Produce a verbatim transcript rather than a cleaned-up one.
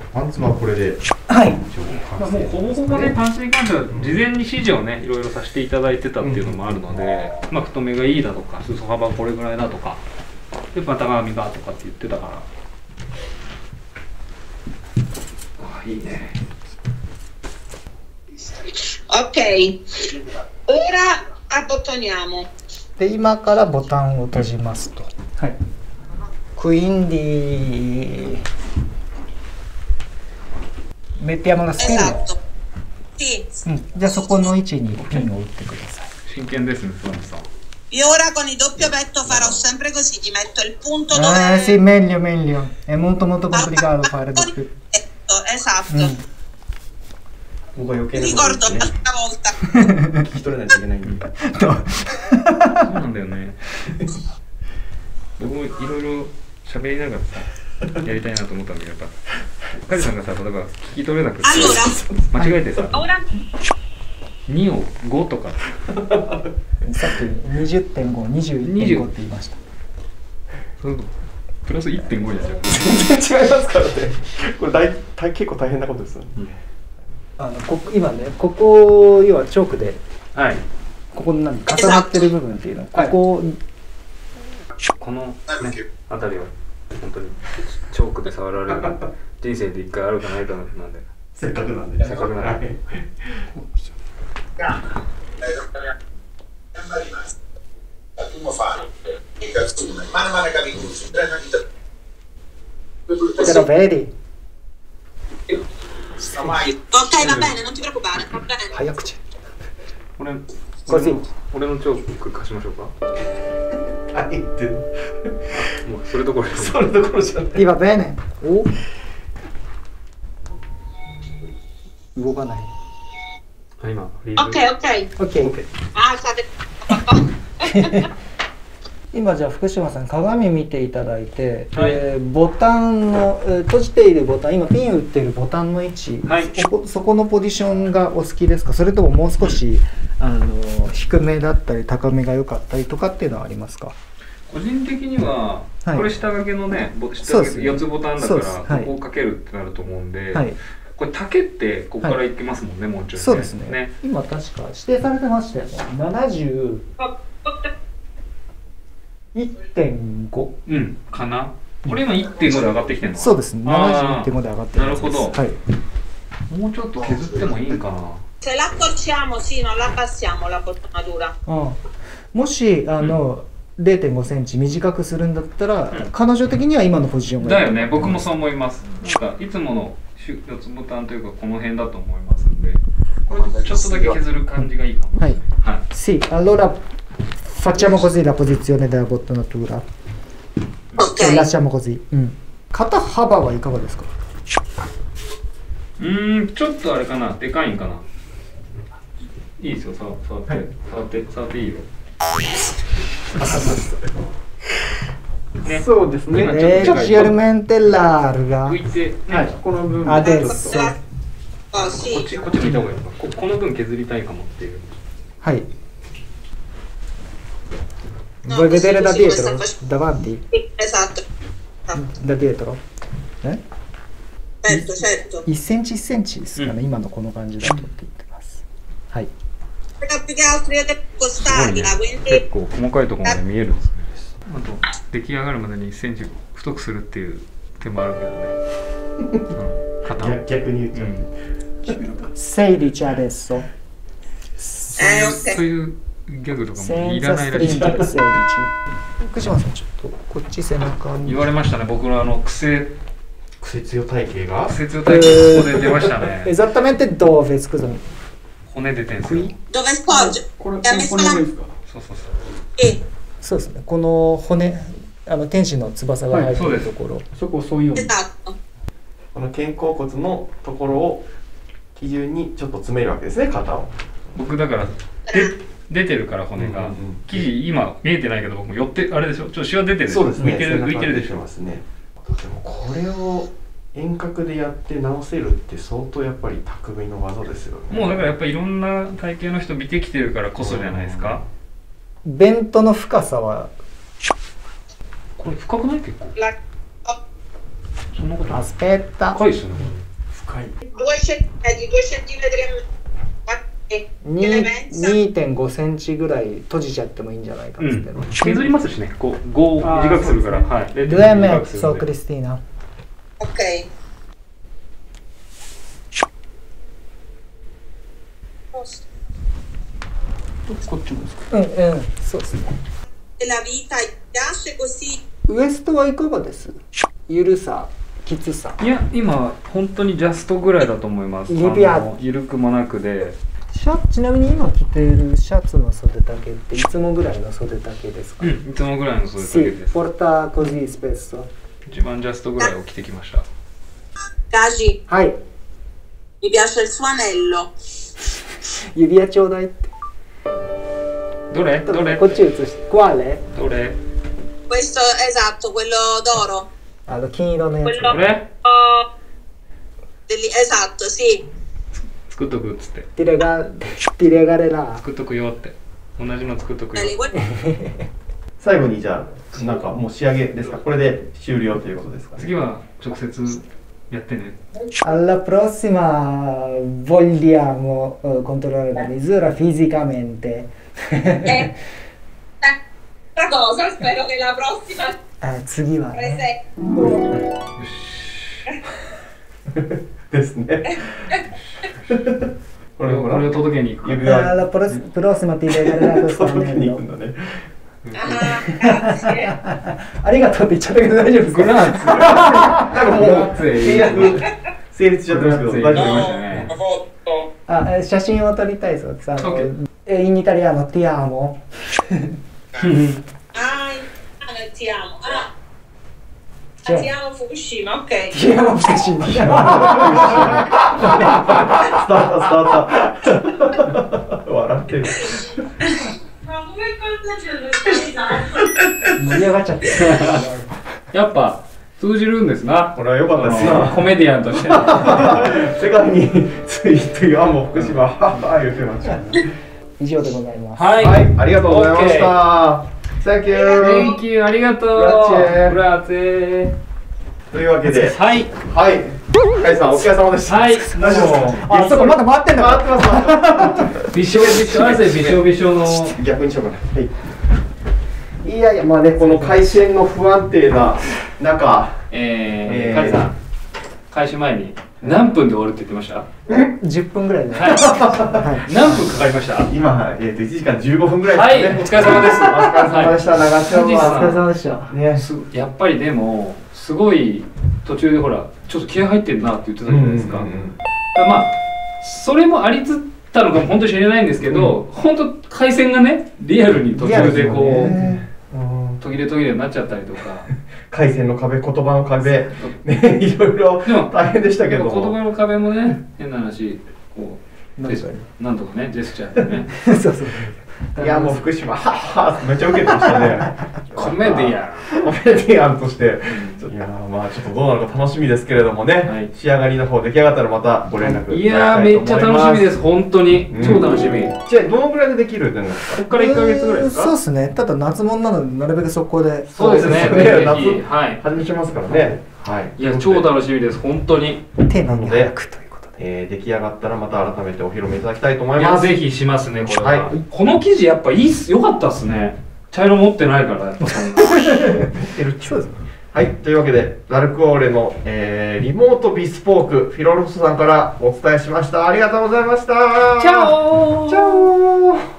パンツはこれで、 はい。 まあもうほぼほぼね、パンツに関しては事前に指示をねいろいろさせていただいてたっていうのもあるので、うん、まあ太めがいいだとか裾幅これぐらいだとかで股上がとかって言ってたから、あいいね。 Ok, ora abbottoniamo. で今からボタンを閉じますと。はい。Quindi mettiamo la spina. Esatto. Sì. うん、じゃあそこの位置にピンを打ってください。 真剣ですね、そうさん。 Io ora con il doppio petto farò sempre così, ti metto il punto dove... Ah, sì, meglio, meglio. È molto molto complicato fare doppio. Esatto. Mm. Ricordo l'altra volta. 聞き取れないといけないんで。 そうなんだよね。僕もいろいろ喋りながらさ、やりたいなと思ったんだけど、やっぱカジさんがさ、例えば聞き取れなくて間違えてさ、にをごとか。 さっき にじゅってんご、にじゅういってんご って言いました。 プラス いってんご じゃん。 全然違いますからね。これ大大結構大変なことですよね。うん、 あのここ今ね、ここ要はチョークで、 はい、 ここに何重なってる部分っていうのは、ここ、はい、 この、ね、あたりは本当にチョークで触られる人生で一回あるかないかなんで、 せっかくなんで、 せっかくなんで。 Però vedi? Ok, va bene, non ti preoccupare, va bene. 早口。 俺、 Così. 俺のチョーク貸しましょうか。 はいって。 もうそれどころじゃない。 それどころじゃない。 Va bene? お？動かない。 あ、今。 Ok, ok. OK。 あ、state. 今じゃあ福島さん鏡見ていただいて、 はい、 えー、ボタンの、えー、閉じているボタン、今ピン打っているボタンの位置、 はい、 そこ、そこのポジションがお好きですか？それとももう少しあの低めだったり高めが良かったりとかっていうのはありますか？ 個人的には、はい、これ下掛けのね、下掛けよっつボタンだから、ここをかけるってなると思うんで、はい、これ丈ってここからいけますもんね、はい、もうちょいね。 そうですね。ね、今確か指定されてましたよね。ななじゅういってんごうんかな。これ今 いってんご で上がってきてるの？ そうですね。ななじゅういってんごで上がってる。 なるほど。 はい。 もうちょっと削ってもいいんかな。 Se la accorciamo, sì, non la passiamo la bottinatura. うん。もしあの、うん、れいてんごセンチ短くするんだったら、うん、彼女的には今のポジションがだよね。僕もそう思います。なんかいつものよっつボタンというかこの辺だと思いますんで、これちょっとだけ削る感じがいいかも。 はい。 はい。 Sì, allora facciamo così la posizione della bottinatura. Ok. Lasciamo così. うん。肩幅はいかがですか？ うーん、ちょっとあれかな、でかいんかな。いいですよ、触って、はい、触って、触っていいよ。 ね、そうですね。Leggermente larga。 浮いて、ね、はい、この分。 Adesso。 こっち、こっち見た方がいいのか。こ、この分削りたいかもっていう。 はい。Vuoi vedere da dietro? Davanti? Esatto. Da dietro? Eh? Certo, certo. いっセンチいっセンチですかね、うん、今のこの感じだとって言ってます。はい。 più che altro io devo costarla, quindi 結構細かいところまで見えるんですね。あと出来上がるまでにいっセンチ太くするっていう手もあるけどね。うん、肩を逆に言っちゃう。 sedici adesso。 そういうギャグとかもいらないらしい。 福島さんちょっとこっち背中に。 言われましたね。僕のあの癖癖強体型が癖強体型ここで出ましたね。 Esattamente dove, scusami。 骨出てんすよ。 Dove scorge? これこの骨ですか？そうそうそう。 え、 そうですね。この骨、あの天使の翼が入っているところ、 そこをそういうように。 Esatto。 この肩甲骨のところを基準にちょっと詰めるわけですね、肩を。 僕だからで出てるから骨が、生地今見えてないけど僕も寄ってあれでしょ。ちょっとシワ出てるでしょ。 そうですね。 浮いてる浮いてるでしょ。 でもこれを遠隔でやって直せるって相当やっぱり匠の技ですよね。 もうだからやっぱりいろんな体型の人見てきてるからこそじゃないですか。 ベントの深さはこれ深くない結構。そんなことない。 アスペッタ。 深いですよね。 はい。 Due centimetri, due centimetri e mezzo. Che ne pensa? にてんごセンチぐらい閉じちゃってもいいんじゃないかっつっての、 削りますしね、こうごを短くするから、はい。 due e mezzo Cristina Ok. Posto. こっちもですか。 うんうんそうですね。 La vita gli piace così. ウエストはいかがです？ゆるさ、きつさ。 いや、今本当にジャストぐらいだと思います。 指輪あの緩くもなくで。 シャちなみに今着ているシャツの袖丈っていつもぐらいの袖丈ですか？ うん、いつもぐらいの袖丈です。 porta così spesso。 一番ジャストぐらいを着てきました。 Caci, はい。 mi piace il suo anello. 指輪ちょうだいって。 どれどれこっち映して。quale？ どれ Questo esatto, quello d'oro. あの金色のやつ。 どれ Delli- esatto, sì. 作っとくっつって。 ティレガティレガレラ。 作っとくよって。同じの作っとくよ。 Belli, quelli- 最後にじゃあなんかもう仕上げですか。これで終了ということですかね。 次は直接やってね。 Alla prossima vogliamo eh, controllare la misura fisicamente. Eh, Altra cosa, spero che la prossima あ次はね。 prese. ですね。これほらこれを届けに行く。 指輪 Alla pros- prossima ti regherà questo 届けに行く anello. んだね。 Ah, grazie. ありがとうって言っちゃったけど大丈夫ですか？ なんかもうグラッツェ契約成立しちゃってますけど大丈夫ですか。 ね。 あえ写真を撮りたいそうです。あの Ok. eh, in italiano ti amo. Ah, ah, ti amo. Ah, Cioè- ti amo Fukushima, ok. Ti amo Fukushima. 伝わった伝わった。笑ってる。 Ma come cosa c'è? 盛り上がっちゃって。 やっぱ通じるんですな。 これは良かったですあのな。 コメディアンとして。 世界についてはもう福島はは言ってました。 以上でございます。 はい。 はい、ありがとうございました。Thank you. Thank you ありがとう。 グラッチェグラッツェ。 というわけで、 はい。 はい、カイさんお疲れ様でした。 はい。 大丈夫。 あ、そうかまだ回ってんだ。 回ってます。回ってますびしょびしょ汗びしょびしょの。 逆にしようかな。はい。いやいや、まあね、この回線の不安定な中、えーえー、カリさん開始前に何分で終わるって言ってました？ じゅっぷんぐらいで。 はい。何分かかりました？ 今、えー、といちじかんじゅうごふんぐらいはい、 ですね。 お疲れ様です。 お疲れ様でした。長丁富士山お疲れ様でした。 ね。 すやっぱりでもすごい途中でほらちょっと気合入ってるなって言ってたじゃないですか。 うんうんうんだからまあそれもありつったのかも本当に知れないんですけど、本当回線がねリアルに途中でこリアルう、 ですよねうん途切れ途切れになっちゃったりとか。 回線の壁、言葉の壁、ね、いろいろでも大変でしたけど。 言葉の壁もね変な話こうなんかなんとかねジェスチャーでね。 そうそう。 いや、もう福島、はっはめっちゃ受けてましたね。 コメディアン。 コメディアンとして、いやーまあちょっとどうなるか楽しみですけれどもね、 はい仕上がりの方出来上がったらまたご連絡いやーめっちゃ楽しみです。本当にうん超楽しみ。 じゃあどのぐらいでできるってんですか？ こっからいっかげつぐらいですか？ そうですね。ただ夏物なのでなるべく速攻で。 そうですね。 そうですねぜひ夏はい。 始めしますからね。はい。 いや超楽しみです本当に。 丁寧に早くということで。 えー、出来上がったらまた改めてお披露目いただきたいと思いいます。 やぜひしますねこれは。 はいこの生地やっぱいいっす良かったっすね。茶色持ってないからやっぱそんな。 そうですね。はい、というわけで、ラルクオーレの、えー、リモートビスポーク、フィロロスさんからお伝えしました。ありがとうございました。 チャオー。 チャオー。